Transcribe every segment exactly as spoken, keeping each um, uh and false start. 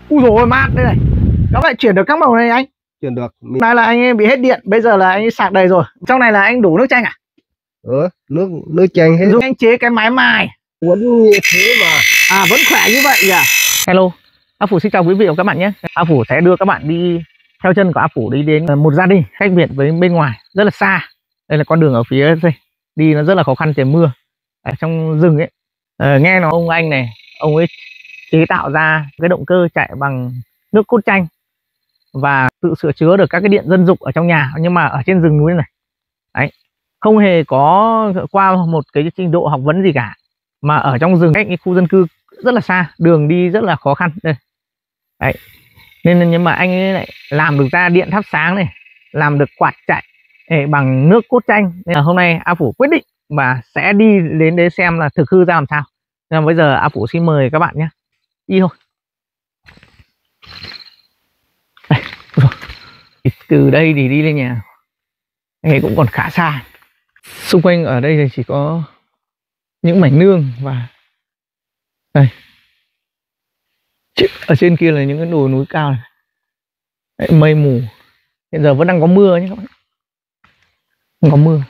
Ui rồi mát đây này. Các bạn chuyển được các màu này anh? Chuyển được. Mình... Này là anh ấy bị hết điện, bây giờ là anh ấy sạc đầy rồi. Trong này là anh đổ nước chanh à? Ừ, nước nước chanh hết. Dùng anh chế cái máy mài Vẫn như thế mà. À vẫn khỏe như vậy nhỉ? Hello, A Phủ xin chào quý vị và các bạn nhé. A Phủ sẽ đưa các bạn đi theo chân của A Phủ đi đến một gia đình cách biệt với bên ngoài rất là xa. Đây là con đường ở phía đây, đi nó rất là khó khăn trời mưa. Ở trong rừng ấy, à, nghe nói ông anh này, ông ấy chế tạo ra cái động cơ chạy bằng nước cốt chanh và tự sửa chữa được các cái điện dân dụng ở trong nhà, nhưng mà ở trên rừng núi này. Đấy, không hề có qua một cái trình độ học vấn gì cả, mà ở trong rừng cách cái khu dân cư rất là xa, đường đi rất là khó khăn đây. Đấy, nên nhưng mà anh ấy lại làm được ra điện thắp sáng này, làm được quạt chạy bằng nước cốt chanh. Nên là hôm nay A Phủ quyết định và sẽ đi đến đấy xem là thực hư ra làm sao. Nên bây giờ A Phủ xin mời các bạn nhé, đi thôi. Đây, từ đây thì đi lên nhà này cũng còn khá xa. Xung quanh ở đây thì chỉ có những mảnh nương và đây, ở trên kia là những cái đồi núi cao này. Đấy, mây mù. Hiện giờ vẫn đang có mưa nhé các bạn, không có mưa.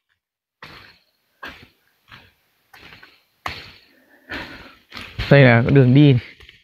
Đây là cái đường đi.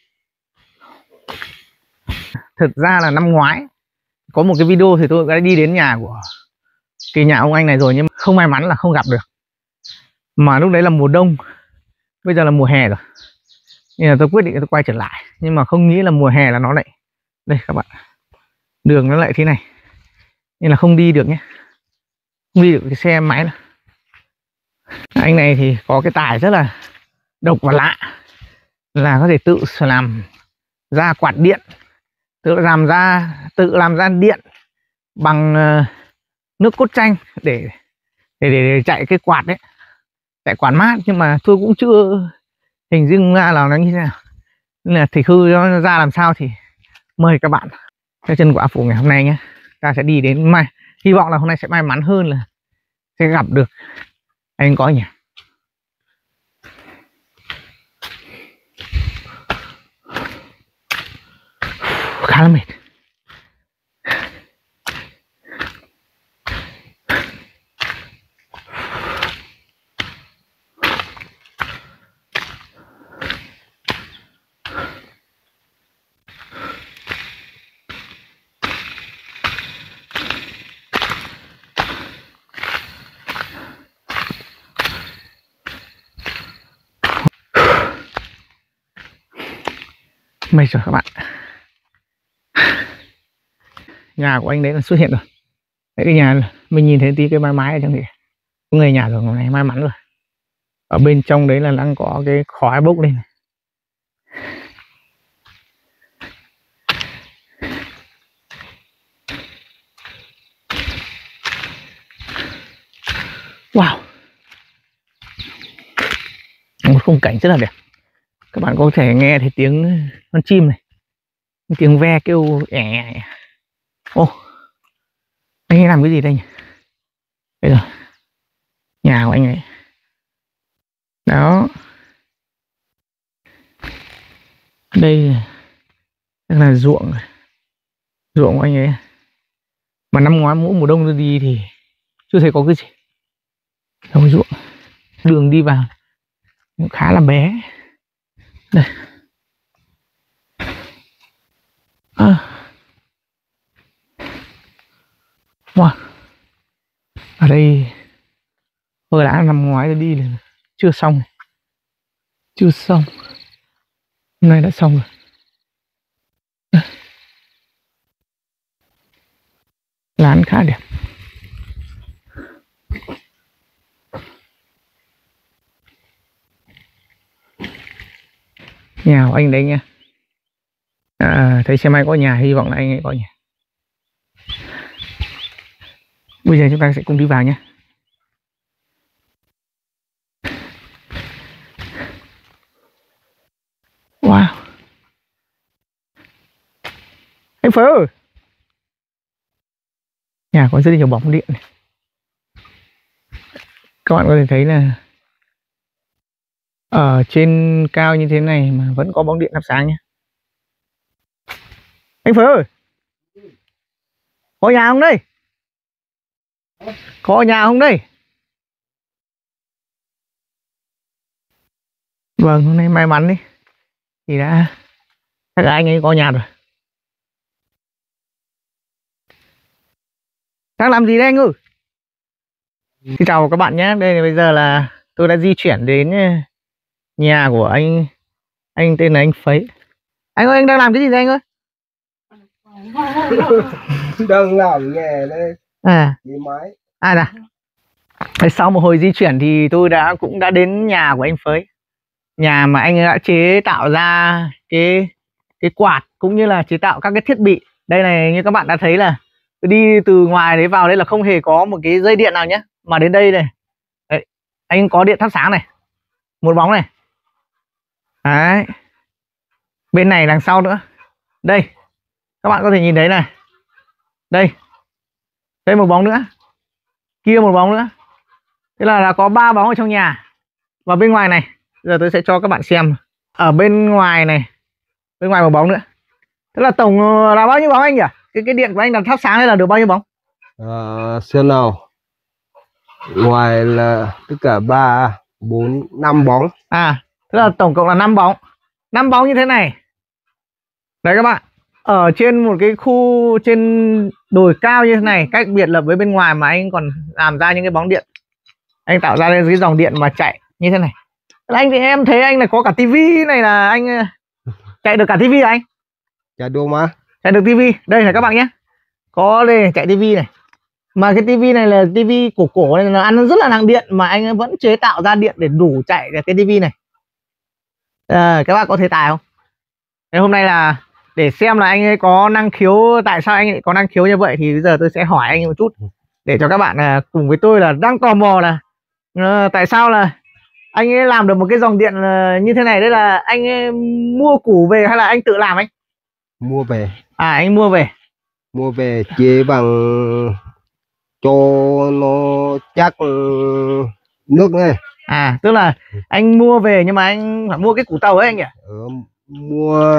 Thực ra là năm ngoái có một cái video thì tôi đã đi đến nhà của cái nhà ông anh này rồi, nhưng mà không may mắn là không gặp được. Mà lúc đấy là mùa đông, bây giờ là mùa hè rồi, nên là tôi quyết định tôi quay trở lại. Nhưng mà không nghĩ là mùa hè là nó lại, đây các bạn, đường nó lại thế này, nên là không đi được nhé, không đi được cái xe máy nữa. Anh này thì có cái tài rất là độc và lạ, là có thể tự làm ra quạt điện, tự làm ra tự làm ra điện bằng nước cốt chanh để để, để chạy cái quạt đấy, chạy quạt mát. Nhưng mà tôi cũng chưa hình dung ra là nó như thế nào, nên là thì hư nó ra làm sao thì mời các bạn theo chân của A Phủ ngày hôm nay nhé. Ta sẽ đi đến mai, hy vọng là hôm nay sẽ may mắn hơn là sẽ gặp được anh có ở nhà. Khá là mệt. Mệt rồi các bạn. Nhà của anh đấy là xuất hiện rồi. Đấy, cái nhà mình nhìn thấy tí cái mái mái ở trong kìa, có người nhà rồi, ngày này may mắn rồi. Ở bên trong đấy là đang có cái khói bốc lên. Wow, một khung cảnh rất là đẹp. Các bạn có thể nghe thấy tiếng con chim này, tiếng ve kêu ẻ. Ô, anh ấy làm cái gì đây nhỉ? Đây rồi, nhà của anh ấy. Đó, đây là ruộng, ruộng của anh ấy. Mà năm ngoái mỗi mùa đông tôi đi thì chưa thấy có cái gì. Không, ruộng, đường đi vào cũng khá là bé. Đây. À. Wow. Ở đây vừa đã năm ngoái tôi đi là chưa xong, chưa xong, hôm nay đã xong rồi. Lán khá đẹp. Nhà của anh đấy nha. À, thấy xe máy có nhà, hy vọng là anh ấy có nhà. Bây giờ chúng ta sẽ cùng đi vào nhé. Wow, anh Phớ ơi, nhà có rất nhiều bóng điện này. Các bạn có thể thấy là ở trên cao như thế này mà vẫn có bóng điện thắp sáng nhé. Anh Phới ơi, có nhà không đây? Có nhà không đây? Vâng, hôm nay may mắn đi thì đã chắc là anh ấy có nhà rồi. Đang làm gì đây anh ơi? Xin chào các bạn nhé. Đây là bây giờ là tôi đã di chuyển đến nhà của anh anh tên là anh Phấy. Anh ơi, anh đang làm cái gì đây anh ơi? Đang làm nghề đây. À, Đi máy. à nè. Sau một hồi di chuyển thì tôi đã cũng đã đến nhà của anh Phới. Nhà mà anh đã chế tạo ra cái cái quạt cũng như là chế tạo các cái thiết bị. Đây này, như các bạn đã thấy là đi từ ngoài đấy vào đây là không hề có một cái dây điện nào nhé, mà đến đây này đấy, anh có điện thắp sáng này, một bóng này đấy, bên này đằng sau nữa đây, các bạn có thể nhìn thấy này, đây đây một bóng nữa, kia một bóng nữa, thế là, là có ba bóng ở trong nhà. Và bên ngoài này, giờ tôi sẽ cho các bạn xem ở bên ngoài này, bên ngoài một bóng nữa. Thế là tổng là bao nhiêu bóng anh nhỉ? Cái cái điện của anh là thắp sáng hay là được bao nhiêu bóng? À, xem nào. Ngoài là tất cả ba, bốn, năm bóng. À, thế là tổng cộng là năm bóng. năm bóng như thế này. Đấy các bạn. Ở trên một cái khu trên đồi cao như thế này, cách biệt là với bên ngoài mà anh còn làm ra những cái bóng điện. Anh tạo ra cái dòng điện mà chạy như thế này. Anh thì em thấy anh là có cả tivi này, là anh chạy được cả tivi à anh? Chạy được mà. Chạy được tivi. Đây này các bạn nhé. Có đây chạy tivi này. Mà cái tivi này là tivi cổ cổ này, nó ăn rất là nặng điện mà anh vẫn chế tạo ra điện để đủ chạy cái tivi này. À, các bạn có thấy tài không? Thế hôm nay là để xem là anh ấy có năng khiếu, tại sao anh ấy có năng khiếu như vậy thì bây giờ tôi sẽ hỏi anh ấy một chút để cho các bạn à, cùng với tôi là đang tò mò là uh, tại sao là anh ấy làm được một cái dòng điện uh, như thế này. Đấy là anh ấy mua củ về hay là anh tự làm anh? Mua về. À, anh mua về. Mua về chế bằng cho nó chắc nước này. À, tức là anh mua về nhưng mà anh phải mua cái củ tàu ấy anh nhỉ? Ừ, mua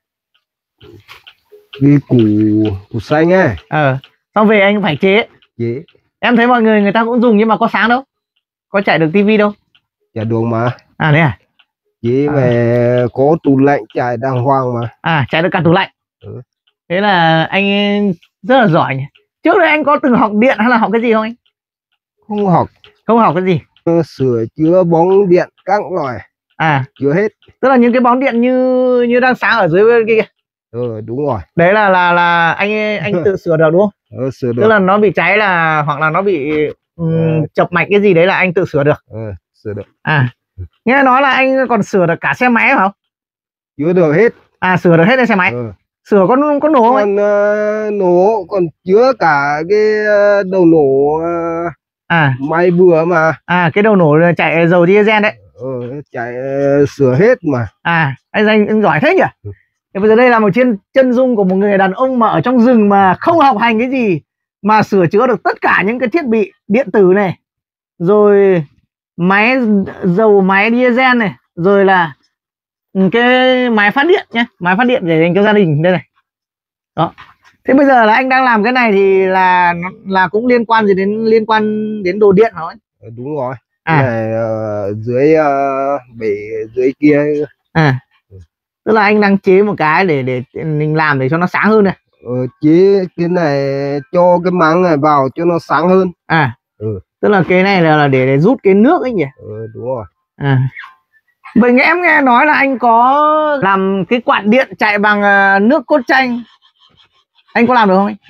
cái củ củ xanh ấy. Ờ, xong về anh phải chế. Chế. Em thấy mọi người người ta cũng dùng nhưng mà có sáng đâu, có chạy được tivi đâu. Chạy được mà. À đấy à? Chế về à. Có tủ lạnh chạy đàng hoàng mà. À, chạy được cả tủ lạnh. Ừ. Thế là anh rất là giỏi nhỉ. Trước đây anh có từng học điện hay là học cái gì không anh? Không học. Không học cái gì? Sửa chữa bóng điện các loại. À, chữa hết. Tức là những cái bóng điện như như đang sáng ở dưới bên kia. Ừ, đúng rồi. Đấy là là là anh anh tự sửa được đúng không? Ừ, sửa được. Tức là nó bị cháy là hoặc là nó bị um, ừ. chập mạch cái gì đấy là anh tự sửa được. Ừ, sửa được. À, nghe nói là anh còn sửa được cả xe máy phải không? Chữa được hết. À, sửa được hết cái xe máy. Ừ. Sửa có có nổ không còn uh, nổ, còn chứa cả cái uh, đầu nổ uh, à máy bừa mà. À, cái đầu nổ chạy dầu diesel đấy. Ừ, chạy uh, sửa hết mà. À, anh anh, anh giỏi thế nhỉ. Ừ. Thì bây giờ đây là một chân chân dung của một người đàn ông mà ở trong rừng mà không học hành cái gì mà sửa chữa được tất cả những cái thiết bị điện tử này, rồi máy dầu, máy diesel này, rồi là cái máy phát điện nhé, máy phát điện để dành cho gia đình đây này. Đó. Thế bây giờ là anh đang làm cái này thì là là cũng liên quan gì đến liên quan đến đồ điện hả anh? Đúng rồi. À. Này, uh, dưới uh, bể dưới kia. À. Tức là anh đang chế một cái để để mình làm để cho nó sáng hơn này. Ừ, chế cái này cho cái máng này vào cho nó sáng hơn. À. Ừ. Tức là cái này là, là để, để rút cái nước ấy nhỉ? Ừ, đúng rồi. À. Vậy nghe em nghe nói là anh có làm cái quạt điện chạy bằng nước cốt chanh. Anh có làm được không anh?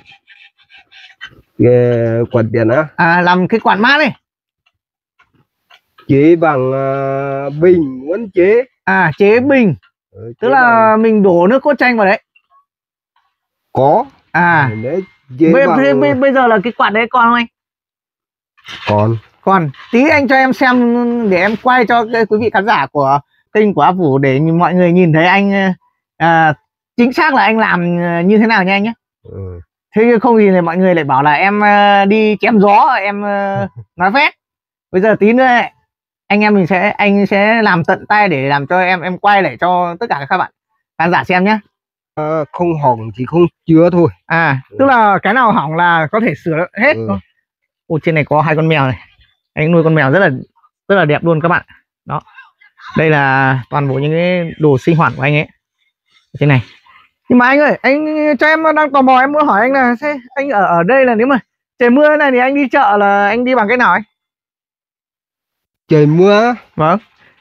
Cái quạt điện á? À, làm cái quạt mát này. Chế bằng uh, bình muốn chế. À, chế bình. Ừ, tức là bằng... mình đổ nước cốt chanh vào đấy. Có. À, đấy, bây, bằng... bây, bây giờ là cái quạt đấy còn không anh? Còn. Còn tí anh cho em xem để em quay cho quý vị khán giả của kênh của Áp Vũ để mọi người nhìn thấy anh à, chính xác là anh làm như thế nào nha anh nhé. Ừ. Thế không thì mọi người lại bảo là em đi chém gió, em nói phét. Bây giờ tí nữa anh em mình sẽ anh sẽ làm tận tay để làm cho em em quay lại cho tất cả các bạn khán giả xem nhé. À, không hỏng thì không chứa thôi. À, tức là cái nào hỏng là có thể sửa hết. Ừ. Ồ, trên này có hai con mèo này. Anh nuôi con mèo rất là rất là đẹp luôn các bạn. Đó. Đây là toàn bộ những cái đồ sinh hoạt của anh ấy. Trên này. Nhưng mà anh ơi, anh cho em đang tò mò, em muốn hỏi anh là thế anh ở ở đây là nếu mà trời mưa thế này thì anh đi chợ là anh đi bằng cái nào ấy? Trời mưa. Vâng.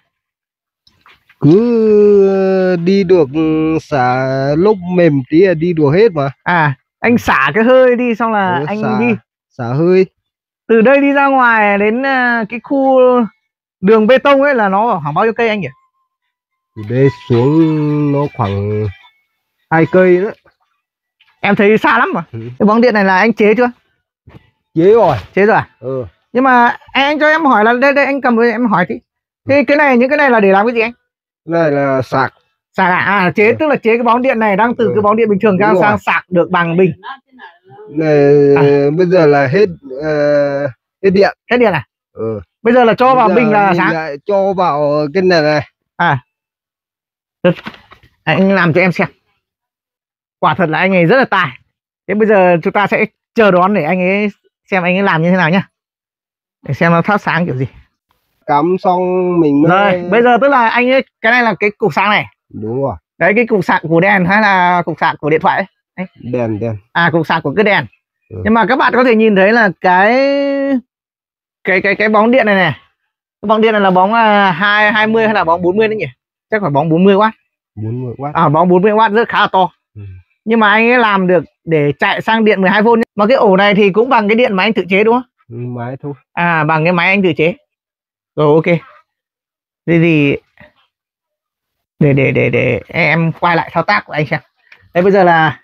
Cứ đi được xả lúc mềm tí là đi đùa hết mà. À, anh xả cái hơi đi xong là ừ, anh xả, đi. Xả hơi. Từ đây đi ra ngoài đến cái khu đường bê tông ấy là nó khoảng bao nhiêu cây anh nhỉ? Từ đây xuống nó khoảng hai cây nữa. Em thấy xa lắm mà. Ừ. Cái bóng điện này là anh chế chưa? Chế rồi. Chế rồi à? Ừ. Nhưng mà anh, anh cho em hỏi là đây đây anh cầm với em hỏi tí. Thế cái này những cái này là để làm cái gì anh? Cái này là sạc. Sạc à? À chế ừ. Tức là chế cái bóng điện này đang từ ừ. cái bóng điện bình thường sang sang sạc được bằng bình. Này à. Bây giờ là hết uh, hết điện. Hết điện à? Ừ. Bây giờ là cho bây vào bình là sáng. Lại cho vào cái này này. À. Được. Anh làm cho em xem. Quả thật là anh ấy rất là tài. Thế bây giờ chúng ta sẽ chờ đón để anh ấy xem anh ấy làm như thế nào nhá. Để xem nó thắp sáng kiểu gì. Cắm xong mình mới... Rồi, bây giờ tức là anh ấy, cái này là cái cục sạc này. Đúng rồi. Đấy, cái cục sạc của đèn hay là cục sạc của điện thoại ấy? Đấy. Đèn, đèn. À, cục sạc của cái đèn. Ừ. Nhưng mà các bạn có thể nhìn thấy là cái cái cái cái bóng điện này này. Cái bóng điện này là bóng hai hai mươi hay là bóng bốn mươi đấy nhỉ? Chắc phải bóng bốn mươi oát. bốn mươi oát. À, bóng bốn mươi oát rất khá là to. Ừ. Nhưng mà anh ấy làm được để chạy sang điện mười hai vôn. Mà cái ổ này thì cũng bằng cái điện mà anh tự chế đúng không? Ừ, máy thôi. À, bằng cái máy anh tự chế. Rồi, ok. Thế thì để để để để em quay lại thao tác của anh xem. Đây bây giờ là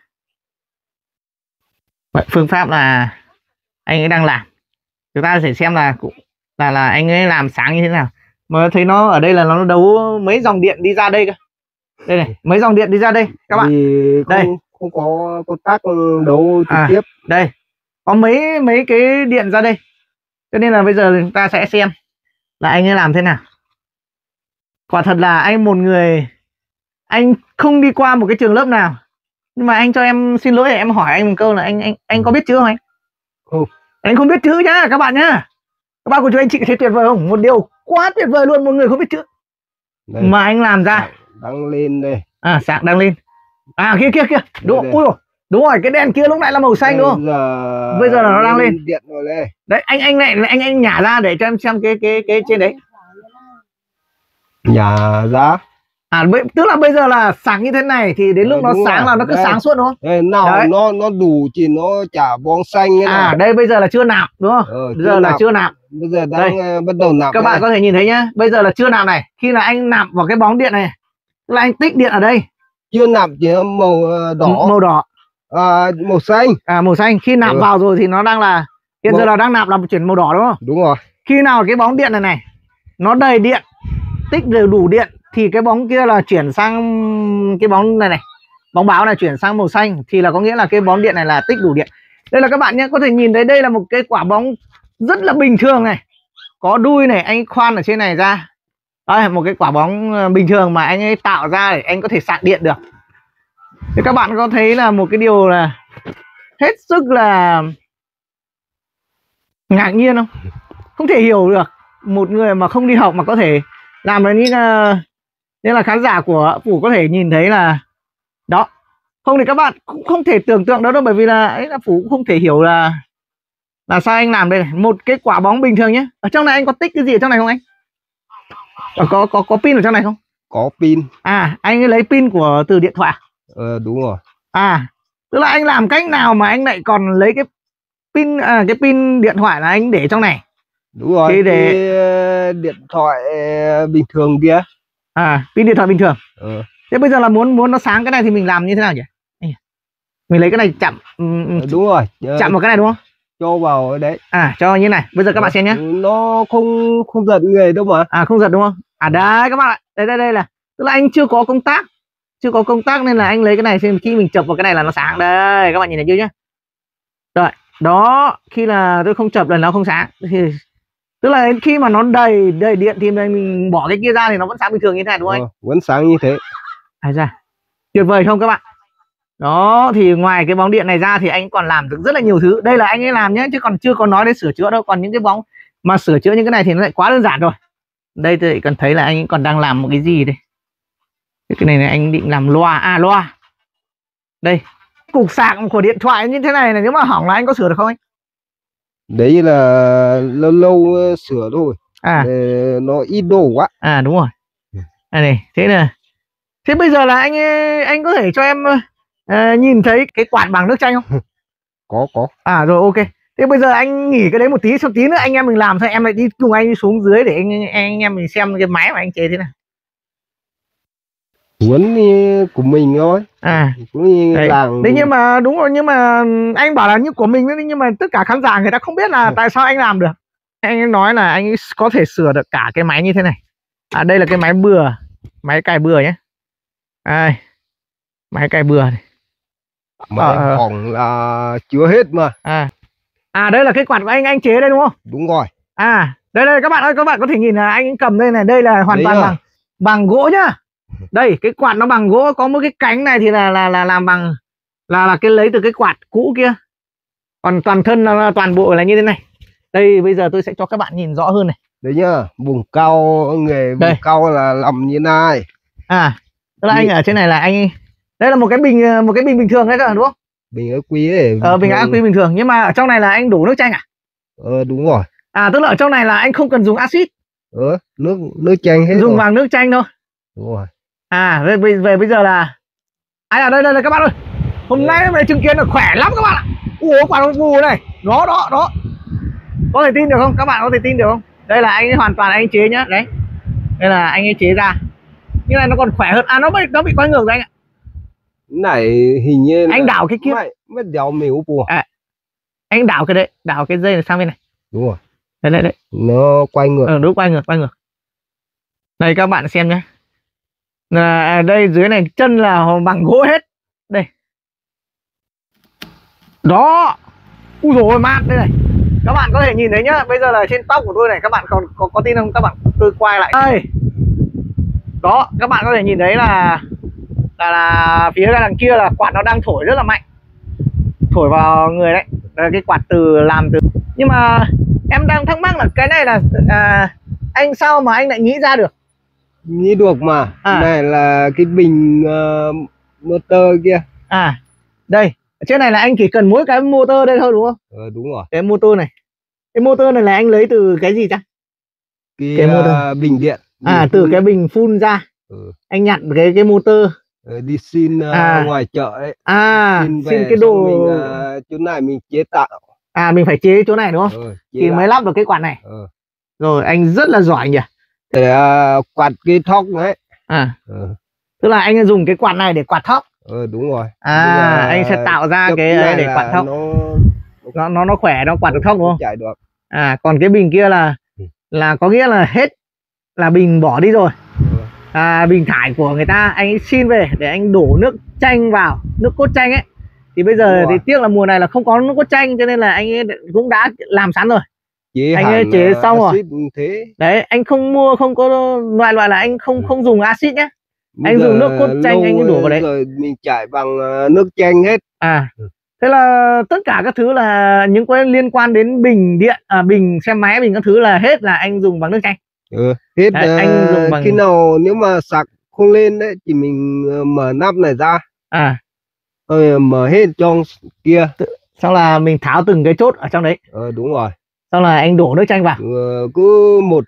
phương pháp là anh ấy đang làm. Chúng ta sẽ xem là là là anh ấy làm sáng như thế nào. Mà thấy nó ở đây là nó đấu mấy dòng điện đi ra đây cơ. Đây này, mấy dòng điện đi ra đây các bạn. Không, đây không có contact tác đấu trực à, tiếp. Đây có mấy mấy cái điện ra đây. Cho nên là bây giờ chúng ta sẽ xem là anh ấy làm thế nào. Quả thật là anh một người, anh không đi qua một cái trường lớp nào, nhưng mà anh cho em xin lỗi để em hỏi anh một câu là anh anh anh có biết chữ không anh? Không. Anh không biết chữ nhá các bạn nhá. Các bạn của chúng anh chị thấy tuyệt vời không? Một điều quá tuyệt vời luôn, một người không biết chữ đây, mà anh làm ra. Đăng lên đây. À, sạc đăng lên. À, kia kia kia. Đúng rồi. Ui, đúng rồi, cái đèn kia lúc nãy là màu xanh đây, đúng không? Giờ... Bây giờ là nó đang lên. Điện rồi đây. Đấy, anh anh này anh anh nhả ra để cho em xem cái cái cái trên đấy. Nhả ra. À, tức là bây giờ là sáng như thế này thì đến lúc à, nó sáng rồi. Là nó cứ đây. Sáng suốt đúng không? Đây, nào đấy. nó nó đủ thì nó trả bóng xanh ấy. À, này. Đây bây giờ là chưa nạp đúng không? Ờ, bây giờ là nạp. chưa nạp. Bây giờ đang đây. Bắt đầu nạp. Các đây. Bạn có thể nhìn thấy nhá. Bây giờ là chưa nạp này. Khi là anh nạp vào cái bóng điện này, tức là anh tích điện ở đây. Chưa nạp chỉ màu đỏ. Màu đỏ. À, màu xanh. À, màu xanh. Khi nạp ừ. vào rồi thì nó đang là hiện màu... giờ là đang nạp là chuyển màu đỏ đúng không? Đúng rồi. Khi nào cái bóng điện này này nó đầy điện, tích đều đủ điện thì cái bóng kia là chuyển sang cái bóng này này, bóng báo này chuyển sang màu xanh thì là có nghĩa là cái bóng điện này là tích đủ điện. Đây là các bạn nhé, có thể nhìn thấy đây là một cái quả bóng rất là bình thường này, có đuôi này, anh khoan ở trên này ra. Đây, một cái quả bóng bình thường mà anh ấy tạo ra để anh có thể sạc điện được. Thì các bạn có thấy là một cái điều là hết sức là ngạc nhiên không? Không thể hiểu được một người mà không đi học mà có thể làm được những uh, nên là khán giả của Phủ có thể nhìn thấy là đó. Không thì các bạn cũng không thể tưởng tượng đó đâu, bởi vì là ấy là Phủ cũng không thể hiểu là là sao anh làm đây này. Một cái quả bóng bình thường nhé. Ở trong này anh có tích cái gì ở trong này không anh? Ở có có có pin ở trong này không? Có pin. À, anh ấy lấy pin của từ điện thoại. Ờ, đúng rồi. À, tức là anh làm cách nào mà anh lại còn lấy cái pin à, cái pin điện thoại là anh để trong này? Đúng rồi. Thì để cái điện thoại bình thường kia. À, pin điện thoại bình thường. Ừ. Thế bây giờ là muốn muốn nó sáng cái này thì mình làm như thế nào nhỉ? Mình lấy cái này chạm. Đúng rồi. Chạm vào cái này đúng không? Cho vào đấy. À, cho như này. Bây giờ các bạn xem nhé. Nó không không giật người đâu mà. À, không giật đúng không? À, đây các bạn ạ. Đây đây đây là tức là anh chưa có công tắc. Chưa có công tắc nên là anh lấy cái này xem khi mình chập vào cái này là nó sáng. Đây, các bạn nhìn thấy chưa nhá. Rồi, đó, khi là tôi không chập là nó không sáng. Thì tức là đến khi mà nó đầy đầy điện thì mình bỏ cái kia ra thì nó vẫn sáng bình thường như thế này đúng không anh? Ờ, vẫn sáng như thế. À ra. Tuyệt vời không các bạn? Đó, thì ngoài cái bóng điện này ra thì anh còn làm được rất là nhiều thứ. Đây là anh ấy làm nhé, chứ còn chưa có nói đến sửa chữa đâu. Còn những cái bóng mà sửa chữa những cái này thì nó lại quá đơn giản rồi. Đây tôi cần thấy là anh ấy còn đang làm một cái gì đây. Cái này là anh định làm loa. À, loa. Đây, cục sạc của điện thoại như thế này này, nếu mà hỏng là anh có sửa được không anh? Đấy là lâu lâu sửa thôi. À, để nó ít đồ quá. À đúng rồi. À này, thế là thế bây giờ là anh anh có thể cho em uh, nhìn thấy cái quạt bằng nước chanh không? Có có. À rồi, ok. Thế bây giờ anh nghỉ cái đấy một tí, sau tí nữa anh em mình làm, thôi em lại đi cùng anh đi xuống dưới để anh, anh em mình xem cái máy mà anh chế thế nào. Muốn của mình thôi. À đấy. Làng... đấy, nhưng mà đúng rồi, nhưng mà anh bảo là như của mình, nhưng mà tất cả khán giả người ta không biết là tại sao anh làm được. Anh nói là anh có thể sửa được cả cái máy như thế này. À, đây là cái máy bừa, máy cài bừa nhé. Đây, máy cài bừa này. Máy ờ, hỏng là chưa hết mà. À, à đây là cái quạt của anh anh chế đây đúng không? Đúng rồi. À, đây đây các bạn ơi, các bạn có thể nhìn là anh cầm đây này, đây là hoàn đấy toàn à? bằng bằng gỗ nhá. Đây, cái quạt nó bằng gỗ, có một cái cánh này thì là là là làm bằng là là cái lấy từ cái quạt cũ kia. Còn toàn thân là toàn bộ là như thế này. Đây, bây giờ tôi sẽ cho các bạn nhìn rõ hơn này. Đấy nhá, vùng cao, nghề vùng đây. Cao là làm như này. À, tức là Đi. Anh ở trên này là anh, đây là một cái bình một cái bình bình thường đấy các bạn đúng không? Bình ác quy ấy. Ờ, bình ác quy bình thường, nhưng mà ở trong này là anh đổ nước chanh à? Ờ, đúng rồi. À, tức là ở trong này là anh không cần dùng axit. Ờ, nước nước chanh hết. Dùng bằng nước chanh thôi. Đúng rồi. À, về, về, về bây giờ là ai à, đây đây, đây các bạn ơi. Hôm Đấy. nay mày chứng kiến là khỏe lắm các bạn ạ. Ủa, quả đồng phù này. Đó, đó, đó. Có thể tin được không? Các bạn có thể tin được không? Đây là anh ấy hoàn toàn anh ấy chế nhá. Đấy. Đây là anh ấy chế ra. Như này nó còn khỏe hơn. À, nó bị, nó bị quay ngược rồi anh ạ. Này hình như anh đảo cái kia. Mất đéo miếu bùa. À, anh đảo cái đấy, đảo cái dây này sang bên này. Đúng rồi. Đây, đây, đây. Nó quay ngược. Ờ, đúng, quay ngược, quay ngược. Đây các bạn xem nhé. À, đây dưới này chân là bằng gỗ hết. Đây. Đó. Ui dồi ôi, mát đây này. Các bạn có thể nhìn thấy nhá. Bây giờ là trên tóc của tôi này. Các bạn còn có, có tin không? Các bạn, tôi quay lại đây. Đó, các bạn có thể nhìn thấy là Là, là phía đằng kia là quạt nó đang thổi rất là mạnh. Thổi vào người đấy. Đây là cái quạt từ làm từ. Nhưng mà em đang thắc mắc là cái này là à, anh sao mà anh lại nghĩ ra được? Nghĩ được mà. À. Này là cái bình uh, motor kia. À, đây. Ở trên này là anh chỉ cần mỗi cái motor đây thôi đúng không? Ờ, đúng rồi. Cái motor này. Cái motor này là anh lấy từ cái gì ta? Cái, cái motor. Uh, bình điện. Bình à, từ cái bình phun ra. Ừ. Anh nhặt cái cái motor. Ờ, đi xin uh, à. ngoài chợ ấy. À, xin, xin cái đồ mình, uh, chỗ này mình chế tạo. À, mình phải chế chỗ này đúng không? Ừ, thì lại. Mới lắp được cái quạt này. Ừ. Rồi, anh rất là giỏi nhỉ. Để uh, quạt cái thóc đấy. À. Ừ. Tức là anh dùng cái quạt này để quạt thóc. Ừ, đúng rồi. À, là, anh sẽ tạo ra cái này để quạt thóc. Nó nó nó, nó khỏe, nó quạt được thóc đúng không? Chạy được. À, còn cái bình kia là là có nghĩa là hết, là bình bỏ đi rồi. Ừ. À, bình thải của người ta anh xin về để anh đổ nước chanh vào, nước cốt chanh ấy. Thì bây giờ thì tiếc là mùa này là không có nước cốt chanh, cho nên là anh ấy cũng đã làm sẵn rồi. Chế anh ấy chế xong rồi. Thế. Đấy, anh không mua, không có loại loại là anh không không dùng axit nhé. Anh dùng nước cốt chanh anh ấy đổ vào đấy. Rồi mình chạy bằng nước chanh hết. À, thế là tất cả các thứ là những cái liên quan đến bình điện, à, bình xe máy, bình các thứ là hết là anh dùng bằng nước chanh. Ừ, hết. Đấy, uh, anh dùng bằng... khi nào nếu mà sạc không lên đấy thì mình uh, mở nắp này ra. À, rồi mở hết trong kia. Xong là mình tháo từng cái chốt ở trong đấy. Ờ, đúng rồi. Xong là anh đổ nước chanh vào. Ừ, cứ một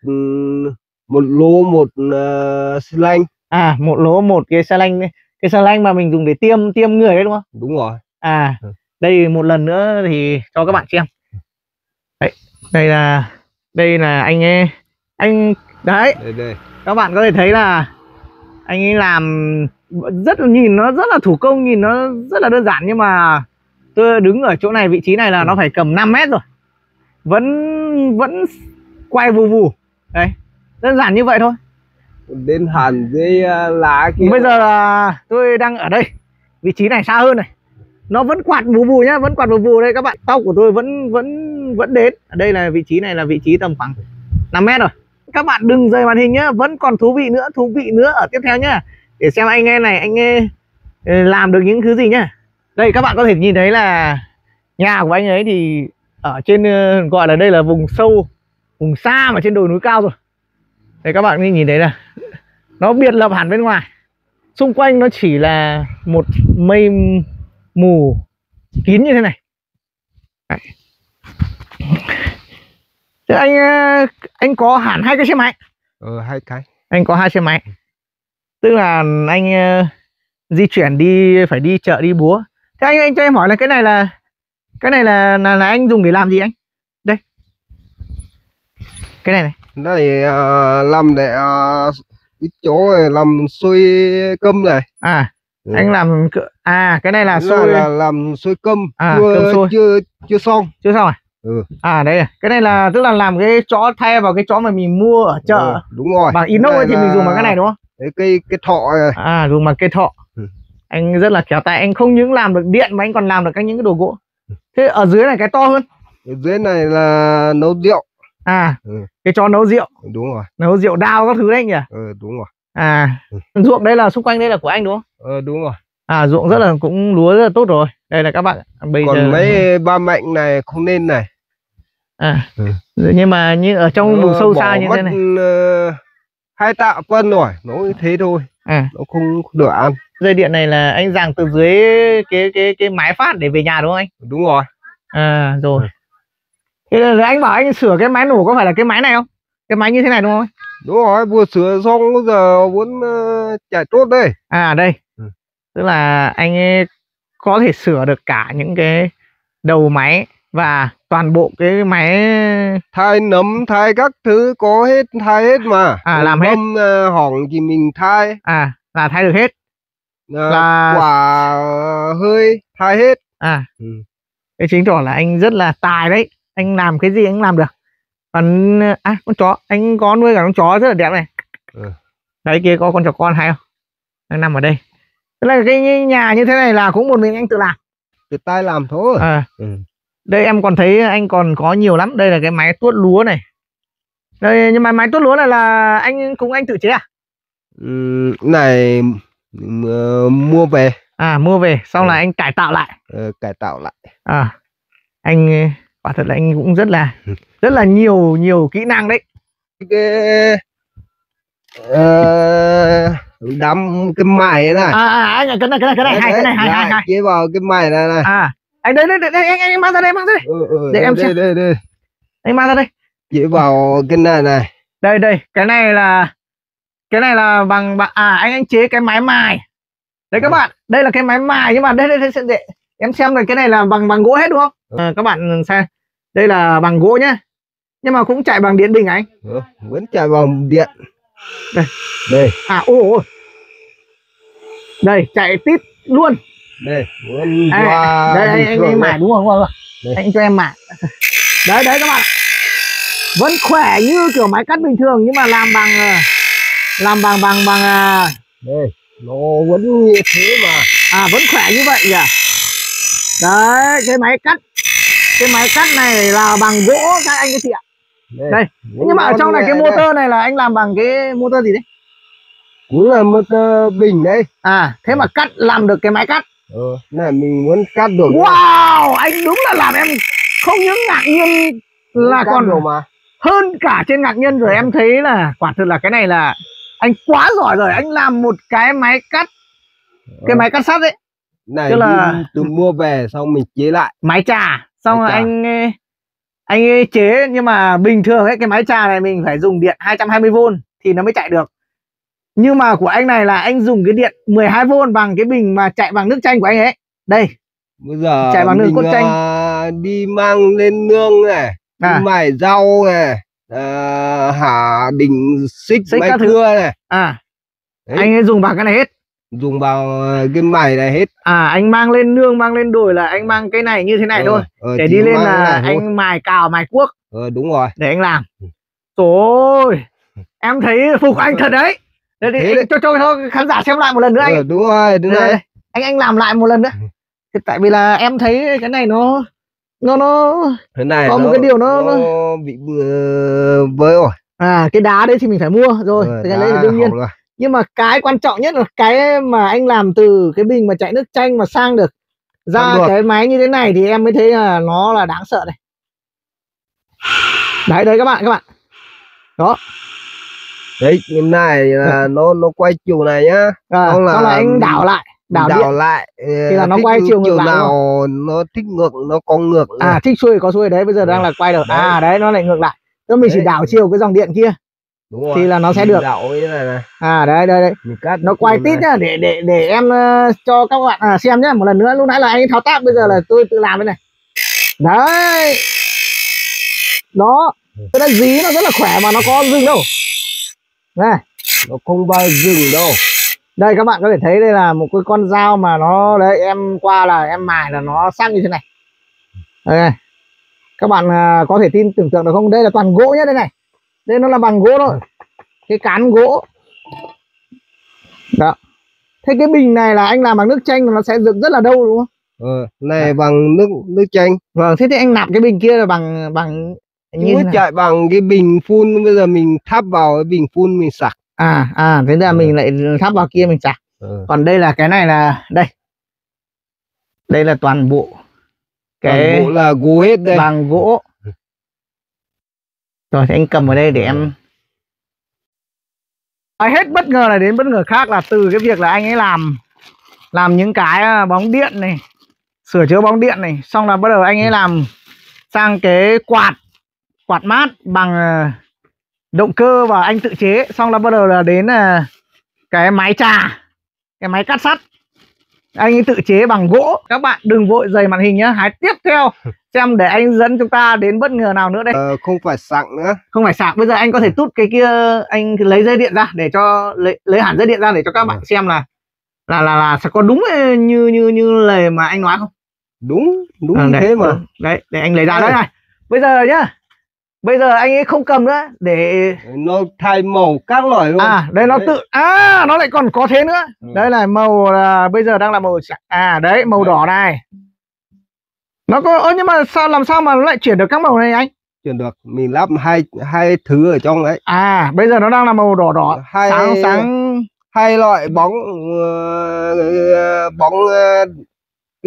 một lô một uh, xi lanh. À, một lỗ một cái xi lanh, cái xi lanh mà mình dùng để tiêm tiêm người đấy đúng không? Đúng rồi. À, ừ. Đây một lần nữa thì cho các bạn xem. Đấy, đây là đây là anh ấy, anh đấy. Đây, đây. Các bạn có thể thấy là anh ấy làm rất là, nhìn nó rất là thủ công, nhìn nó rất là đơn giản, nhưng mà tôi đứng ở chỗ này, vị trí này là ừ. nó phải cầm năm mét rồi. Vẫn vẫn quay vù vù. Đấy. Đơn giản như vậy thôi. Đến hẳn dưới lá kia. Bây giờ là tôi đang ở đây, vị trí này xa hơn này. Nó vẫn quạt vù vù nhá, vẫn quạt vù vù đây các bạn. Tóc của tôi vẫn vẫn vẫn đến. Ở đây là vị trí này là vị trí tầm khoảng năm mét rồi. Các bạn đừng rời màn hình nhá, vẫn còn thú vị nữa, thú vị nữa ở tiếp theo nhá. Để xem anh nghe này, anh nghe làm được những thứ gì nhá. Đây các bạn có thể nhìn thấy là nhà của anh ấy thì ở trên uh, gọi là đây là vùng sâu, vùng xa mà trên đồi núi cao rồi. Đây các bạn nhìn thấy là nó biệt lập hẳn bên ngoài. Xung quanh nó chỉ là một mây mù kín như thế này. Đấy. Thế anh anh có hẳn hai cái xe máy. Ờ hai cái. Anh có hai xe máy. Tức là anh uh, di chuyển đi, phải đi chợ đi búa. Thế anh anh cho em hỏi là cái này là cái này là là, là anh dùng để làm gì anh? Đây. Cái này này. Đây uh, làm để uh, cái chỗ này làm xôi cơm này. À, ừ. Anh làm à cái này là xôi là, là làm xôi cơm, à, chưa, cơm xôi. chưa chưa xong. Chưa xong à? Ừ. À đây này, cái này là tức là làm cái chó thay vào cái chó mà mình mua ở chợ. Ừ, đúng rồi. Bằng inox ấy thì mình dùng bằng cái này đúng không? Cái cây cái thọ này. À dùng bằng cây thọ. Ừ. Anh rất là khéo tay, anh không những làm được điện mà anh còn làm được các những cái đồ gỗ. Thế ở dưới này cái to hơn. Ở dưới này là nấu rượu. À, ừ. Cái chó nấu rượu. Đúng rồi. Nấu rượu đao các thứ đấy nhỉ? Ừ, đúng rồi. À, ừ. Ruộng đây là xung quanh đây là của anh đúng không? Ờ, đúng rồi. À, ruộng rất là cũng lúa rất là tốt rồi. Đây là các bạn. Bây Còn giờ mấy ba mạnh này không nên này. À, ừ. Nhưng mà như ở trong vùng sâu xa như thế này. Uh, hai tạ phân rồi, nó như thế thôi. À, nó không được ăn. Dây điện này là anh giằng từ dưới cái cái cái máy phát để về nhà đúng không anh? Đúng rồi. À rồi. Ừ. Thế là anh bảo anh sửa cái máy nổ có phải là cái máy này không? Cái máy như thế này đúng không anh? Đúng rồi, vừa sửa xong bây giờ muốn uh, chạy tốt đây. À đây. Ừ. Tức là anh ấy có thể sửa được cả những cái đầu máy và toàn bộ cái máy thay nấm, thay các thứ có hết, thay hết mà. À làm hết. Bâm, uh, hỏng thì mình thay. À là thay được hết. Uh, là quả hơi thay hết. À. Ừ. Thế chứng tỏ là anh rất là tài đấy. Anh làm cái gì anh làm được. Còn à con chó, anh có nuôi cả con chó rất là đẹp này. Ừ. Đấy kia có con chó con hay không? Đang nằm ở đây. Tức là cái nhà như thế này là cũng một mình anh tự làm. Tự tay làm thôi. À. Ừ. Đây em còn thấy anh còn có nhiều lắm. Đây là cái máy tuốt lúa này. Đây nhưng mà máy tuốt lúa này là anh cùng anh tự chế à? Ừ, này uh, mua về. À mua về xong ừ. là anh cải tạo lại. Ừ, cải tạo lại. À anh quả thật là anh cũng rất là rất là nhiều nhiều kỹ năng đấy. Cái uh, đắm cái mày này. À, à anh cái này cái này cái này hai cái này hai hai hai. Chế vào cái mày này này. À anh đây đây đây anh anh mang ra đây mang ra đây. Ừ, ừ, để đây, em đây, xem. đây đây. Anh mang ra đây. Chế vào cái này này. Đây đây cái này là cái này là bằng à anh anh chế cái máy mài. Đấy các à. Bạn, đây là cái máy mài nhưng mà đây đây, đây, đây, đây em xem rồi cái này là bằng bằng gỗ hết đúng không? Ừ. À, các bạn xem. Đây là bằng gỗ nhá. Nhưng mà cũng chạy bằng điện bình anh. Ừ, vẫn chạy bằng điện. Đây. Đây. À ô ô. Đây, chạy tít luôn. Đây, à, đây anh, anh, anh mải đúng không? Đúng không? Anh cho em mải. Đấy đấy các bạn. Vẫn khỏe như kiểu máy cắt bình thường nhưng mà làm bằng làm bằng bằng bằng đây, nó vẫn như thế mà. À vẫn khỏe như vậy nhỉ. Đấy, cái máy cắt cái máy cắt này là bằng gỗ các anh cái chị ạ. Đây, đây. Nhưng mà ở trong này cái motor đây. Này là anh làm bằng cái motor gì đấy? Cũng là motor bình đấy. À thế mà cắt làm được cái máy cắt. Ừ, này mình muốn cắt được. Wow, anh đúng là làm em không những ngạc nhiên là còn mà. Hơn cả trên ngạc nhiên rồi. Ừ. Em thấy là quả thực là cái này là anh quá giỏi rồi. Anh làm một cái máy cắt cái ừ. máy cắt sắt đấy. Này tức là từ mua về xong mình chế lại máy trà xong rồi anh anh chế nhưng mà bình thường ấy cái máy trà này mình phải dùng điện hai trăm hai mươi vôn thì nó mới chạy được. Nhưng mà của anh này là anh dùng cái điện mười hai vôn bằng cái bình mà chạy bằng nước chanh của anh ấy. Đây. Bây giờ chạy bằng nước cốt chanh. Uh, đi mang lên nương này, à. đi mài rau này, uh, hả đình xích, xích mấy cưa này. À. Đấy. Anh ấy dùng bằng cái này hết. Dùng vào cái mày này hết. À anh mang lên nương mang lên đồi là anh mang cái này như thế này ừ, thôi ừ, để đi lên là anh thôi. Mài cào mài cuốc. Ừ, đúng rồi. Để anh làm. Trời ơi, em thấy phục anh thật đấy. Đây, đi, anh, cho cho khán giả xem lại một lần nữa anh. Ừ, đúng rồi, đúng rồi. Anh anh làm lại một lần nữa. Thì tại vì là em thấy cái này nó nó nó cái này có nó, một cái điều nó, nó, nó bị bừa với rồi. À cái đá đấy thì mình phải mua rồi. Ừ, cái đấy là đương nhiên. Nhưng mà cái quan trọng nhất là cái mà anh làm từ cái bình mà chạy nước chanh mà sang được Ra cái máy như thế này thì em mới thấy là nó là đáng sợ này. Đấy đấy các bạn, các bạn. Đó. Đấy, cái này là nó nó quay chiều này nhá. À, xong là, xong là anh đảo lại, đảo, đảo điện lại thì là nó quay chiều ngược lại. Nào nó thích ngược, nó có ngược. À, này. Thích xuôi có xuôi đấy, bây giờ ừ. đang là quay được. Đấy. À đấy, nó lại ngược lại. Tức mình đấy. Chỉ đảo chiều cái dòng điện kia. Đúng rồi. Thì là nó sẽ được. Đảo như này này. À đấy đây đây. Nó quay tít nhá, để để để em uh, cho các bạn uh, xem nhá. Một lần nữa, lúc nãy là anh thao tác, bây giờ là tôi tự làm đây này. Đấy. Đó. Cái đấy dí nó rất là khỏe mà nó có dừng đâu. Này, nó không bao dừng đâu. Đây các bạn có thể thấy đây là một cái con dao mà nó đấy, em qua là em mài là nó sắc như thế này. Đây. Các bạn uh, có thể tin tưởng tượng được không? Đây là toàn gỗ nhá, đây này. Đây nó là bằng gỗ thôi. Cái cán gỗ. Đó. Thế cái bình này là anh làm bằng nước chanh nó sẽ dựng rất là đâu đúng không? Ờ, này đó. Bằng nước nước chanh. Vâng, thế thì anh nạp cái bình kia là bằng bằng như chạy bằng cái bình phun, bây giờ mình thắp vào cái bình phun mình sạc. À à thế là ừ. mình lại thắp vào kia mình sạc. Ừ. Còn đây là cái này là đây. Đây là toàn bộ. Cái toàn bộ là gỗ hết đây. Bằng gỗ. Rồi thì anh cầm vào đây để em à, hết bất ngờ này đến bất ngờ khác là từ cái việc là anh ấy làm làm những cái bóng điện này, sửa chữa bóng điện này, xong là bắt đầu anh ấy làm sang cái quạt quạt mát bằng động cơ và anh tự chế, xong là bắt đầu là đến cái máy trà, cái máy cắt sắt anh ấy tự chế bằng gỗ. Các bạn đừng vội rời màn hình nhá, hãy tiếp theo xem để anh dẫn chúng ta đến bất ngờ nào nữa đây. Ờ, không phải sạc nữa. Không phải sạc, bây giờ anh có thể tút cái kia, anh lấy dây điện ra để cho lấy, lấy hẳn dây điện ra để cho các bạn ừ. xem là là là là sẽ có đúng như như như lời mà anh nói không? Đúng, đúng à, như đấy, thế mà. Đấy, để anh lấy ra đấy này. Bây giờ nhá. Bây giờ anh ấy không cầm nữa để nó thay màu các loại luôn. À, đây nó đấy. Tự à nó lại còn có thế nữa. Ừ. Đây là màu là bây giờ đang là màu à đấy, màu đấy. Đỏ này. Nó có ơ nhưng mà sao làm sao mà nó lại chuyển được các màu này anh? Chuyển được, mình lắp hai hai thứ ở trong đấy. À, bây giờ nó đang là màu đỏ đỏ, hai, sáng sáng hai loại bóng uh, bóng uh, cái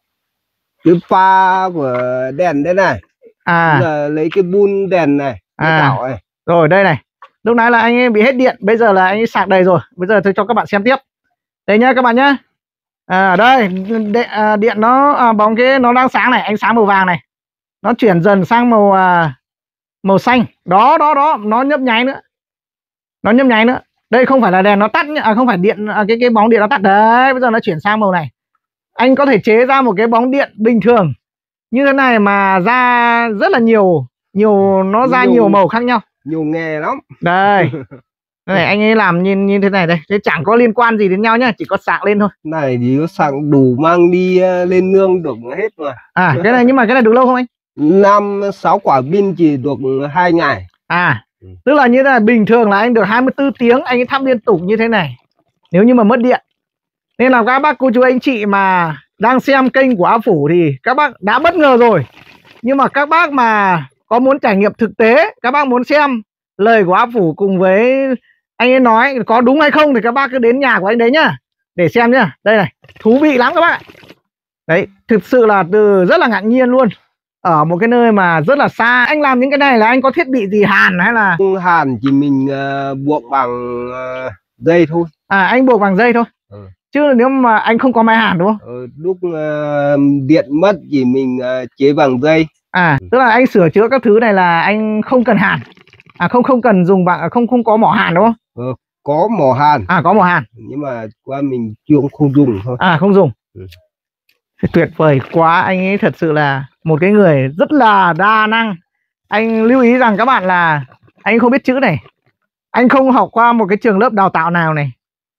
cái pha của đèn đây này. À, là lấy cái bun đèn này, à, đảo này. Rồi đây này. Lúc nãy là anh ấy bị hết điện, bây giờ là anh ấy sạc đầy rồi. Bây giờ tôi cho các bạn xem tiếp. Đây nhá các bạn nhá. À đây, đe, à, điện nó à, bóng cái nó đang sáng này, ánh sáng màu vàng này. Nó chuyển dần sang màu à, màu xanh. Đó đó đó, nó nhấp nháy nữa. Nó nhấp nháy nữa. Đây không phải là đèn nó tắt nhá, à, không phải điện à, cái cái bóng điện nó tắt đấy, bây giờ nó chuyển sang màu này. Anh có thể chế ra một cái bóng điện bình thường như thế này mà ra rất là nhiều nhiều nó ra nhiều, nhiều màu khác nhau, nhiều nghề lắm đây. Này anh ấy làm như như thế này đây, thế chẳng có liên quan gì đến nhau nhá, chỉ có sạc lên thôi. Này thì có sạc đủ mang đi lên nương được hết rồi. À cái này nhưng mà cái này được lâu không anh? Năm sáu quả pin chỉ được hai ngày. À ừ. Tức là như thế này, bình thường là anh được hai mươi tư tiếng anh ấy thắp liên tục như thế này nếu như mà mất điện. Nên là các bác cô chú anh chị mà đang xem kênh của A Phủ thì các bác đã bất ngờ rồi. Nhưng mà các bác mà có muốn trải nghiệm thực tế, các bác muốn xem lời của A Phủ cùng với anh ấy nói có đúng hay không thì các bác cứ đến nhà của anh đấy nhá, để xem nhá. Đây này, thú vị lắm các bác ạ. Đấy, thực sự là từ rất là ngạc nhiên luôn. Ở một cái nơi mà rất là xa. Anh làm những cái này là anh có thiết bị gì hàn hay là? Không hàn, chỉ mình uh, buộc bằng uh, dây thôi. À anh buộc bằng dây thôi. Ừ. Chứ nếu mà anh không có máy hàn đúng không? Ừ, lúc uh, điện mất thì mình uh, chế bằng dây. À, tức là anh sửa chữa các thứ này là anh không cần hàn. À không không cần dùng bằng không không có mỏ hàn đúng không? Ừ, có mỏ hàn. À có mỏ hàn. Nhưng mà qua mình chưa không dùng thôi. À không dùng. Ừ. Tuyệt vời quá, anh ấy thật sự là một cái người rất là đa năng. Anh lưu ý rằng các bạn là anh không biết chữ này. Anh không học qua một cái trường lớp đào tạo nào này.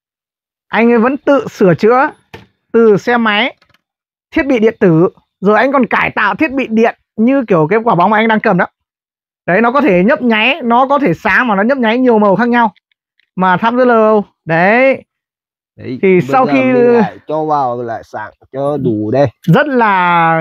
Anh ấy vẫn tự sửa chữa từ xe máy, thiết bị điện tử, rồi anh còn cải tạo thiết bị điện như kiểu cái quả bóng mà anh đang cầm đó. Đấy, nó có thể nhấp nháy, nó có thể sáng mà nó nhấp nháy nhiều màu khác nhau mà thắp rất lâu. Đấy. Đấy, thì sau khi lại cho vào lại sạc cho đủ đây. Rất là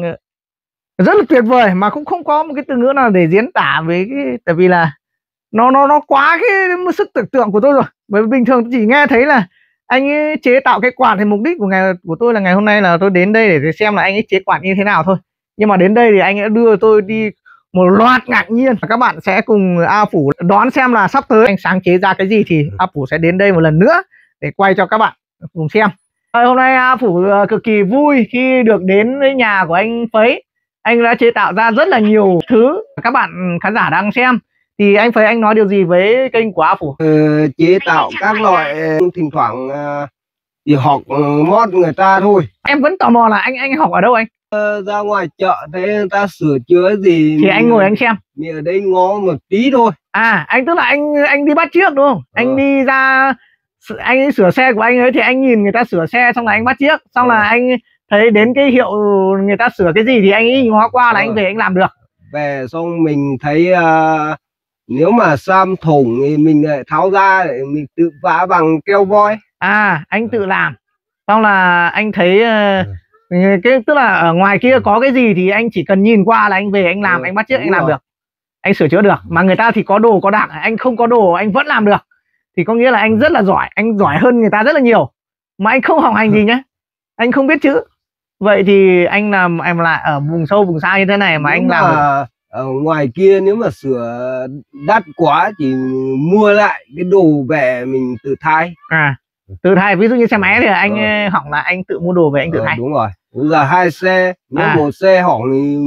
rất là tuyệt vời mà cũng không có một cái từ ngữ nào để diễn tả với cái, tại vì là nó nó nó quá cái sức tưởng tượng của tôi rồi. Bởi vì bình thường chỉ nghe thấy là anh ấy chế tạo cái quạt thì mục đích của ngày của tôi là ngày hôm nay là tôi đến đây để xem là anh ấy chế quạt như thế nào thôi. Nhưng mà đến đây thì anh ấy đưa tôi đi một loạt ngạc nhiên. Các bạn sẽ cùng A Phủ đoán xem là sắp tới anh sáng chế ra cái gì, thì A Phủ sẽ đến đây một lần nữa để quay cho các bạn cùng xem. Hôm nay A Phủ cực kỳ vui khi được đến với nhà của anh Phấy. Anh đã chế tạo ra rất là nhiều thứ các bạn khán giả đang xem. Thì anh Phấy, anh nói điều gì với kênh của A Phủ? Ừ, chế tạo các loại, thỉnh thoảng thì học mót người ta thôi. Em vẫn tò mò là anh anh học ở đâu anh? Ờ, ra ngoài chợ thấy người ta sửa chữa gì thì anh ngồi anh xem. Thì ở đây ngó một tí thôi. À, anh tức là anh anh đi bắt chước đúng không? Ờ. Anh đi ra anh ấy sửa xe của anh ấy thì anh nhìn người ta sửa xe xong là anh bắt chước, xong ờ. là anh thấy đến cái hiệu người ta sửa cái gì thì anh ấy ngó qua là ờ. anh về anh làm được. Về xong mình thấy uh, nếu mà xăm thủng thì mình lại tháo ra để mình tự vá bằng keo voi. À, anh tự làm. Xong là anh thấy uh, ừ. cái tức là ở ngoài kia có cái gì thì anh chỉ cần nhìn qua là anh về anh làm, ừ, anh bắt chước anh làm rồi. Được. Anh sửa chữa được. Mà người ta thì có đồ có đạc, anh không có đồ anh vẫn làm được. Thì có nghĩa là anh rất là giỏi, anh giỏi hơn người ta rất là nhiều. Mà anh không học hành gì nhé. Anh không biết chữ. Vậy thì anh làm em là ở vùng sâu vùng xa như thế này mà nếu anh làm mà ở ngoài kia nếu mà sửa đắt quá thì mua lại cái đồ về mình tự thay. À, tự thay, ví dụ như xe máy thì anh ờ. hỏng là anh tự mua đồ về anh tự ờ, thay. Đúng rồi. Bây giờ hai xe, nếu à. một xe hỏng thì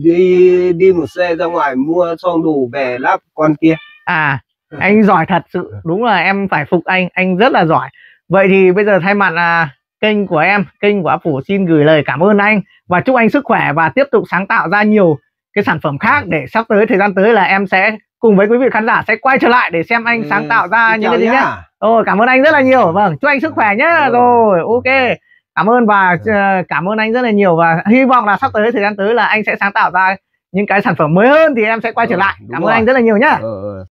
đi đi một xe ra ngoài mua xong đồ về lắp con kia. À, anh giỏi thật sự, đúng là em phải phục anh, anh rất là giỏi. Vậy thì bây giờ thay mặt là kênh của em, kênh của A Phủ xin gửi lời cảm ơn anh và chúc anh sức khỏe và tiếp tục sáng tạo ra nhiều cái sản phẩm khác để sắp tới thời gian tới là em sẽ cùng với quý vị khán giả sẽ quay trở lại để xem anh sáng tạo ra những cái gì nhé. Ồ, cảm ơn anh rất là nhiều. Vâng, chúc anh sức khỏe nhé. Rồi, ok. Cảm ơn và cảm ơn anh rất là nhiều và hy vọng là sắp tới thời gian tới là anh sẽ sáng tạo ra những cái sản phẩm mới hơn thì em sẽ quay trở lại. Cảm ơn anh rất là nhiều nhé.